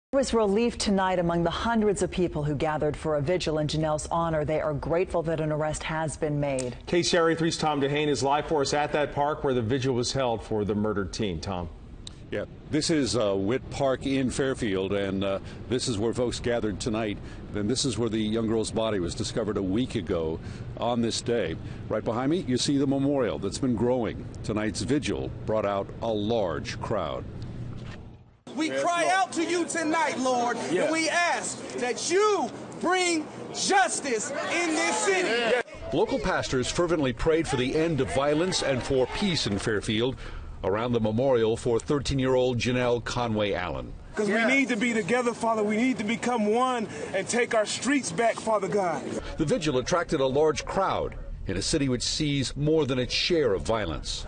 There was relief tonight among the hundreds of people who gathered for a vigil in Genelle's honor. They are grateful that an arrest has been made. KCRA 3's Tom DeHane is live for us at that park where the vigil was held for the murdered teen. Tom. Yeah, this is Witt Park in Fairfield, and this is where folks gathered tonight. Then this is where the young girl's body was discovered a week ago on this day. Right behind me, you see the memorial that's been growing. Tonight's vigil brought out a large crowd. We cry out to you tonight, Lord, and we ask that you bring justice in this city. Local pastors fervently prayed for the end of violence and for peace in Fairfield around the memorial for 13-year-old Genelle Conway-Allen. Because we need to be together, Father. We need to become one and take our streets back, Father God. The vigil attracted a large crowd in a city which sees more than its share of violence.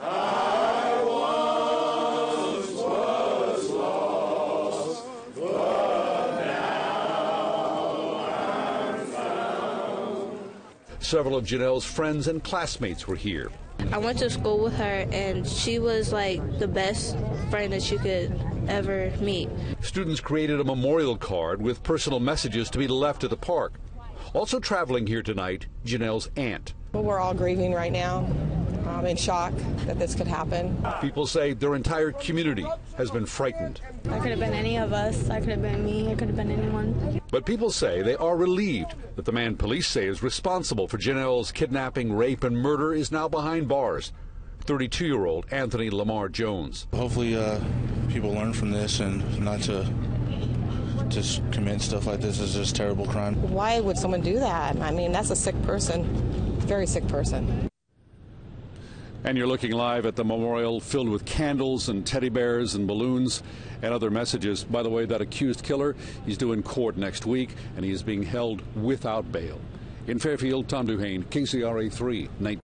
Several of Genelle's friends and classmates were here. I went to school with her, and she was like the best friend that you could ever meet. Students created a memorial card with personal messages to be left at the park. Also traveling here tonight, Genelle's aunt. Well, we're all grieving right now. I'm in shock that this could happen. People say their entire community has been frightened. That could have been any of us. That could have been me. It could have been anyone. But people say they are relieved that the man police say is responsible for Genelle's kidnapping, rape, and murder is now behind bars. 32-year-old Anthony Lamar Jones. Hopefully people learn from this and not to just commit stuff like this. Is just terrible crime. Why would someone do that? I mean, that's a sick person, very sick person. And you're looking live at the memorial filled with candles and teddy bears and balloons and other messages. By the way, that accused killer, he's due in court next week, and he is being held without bail. In Fairfield, Tom DeHane, KCRA 3.